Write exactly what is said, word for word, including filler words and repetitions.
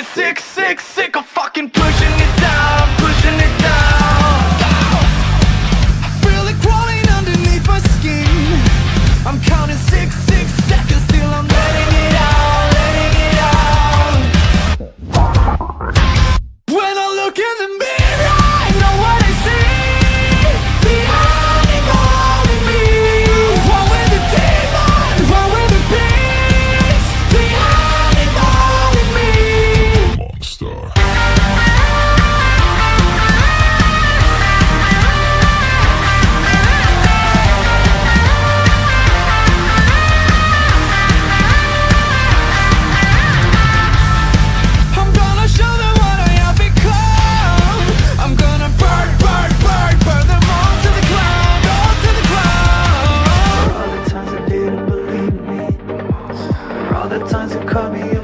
getting sick, sick, sick of fucking pushing it down, pushing it down. I feel it crawling underneath my skin. I'm counting six, six seconds, still I'm letting it out, letting it out. When I look in the mirror, I know what I see. The animal in me. One with the demon, one with the beast. The animal in me. Monster. Times that cut me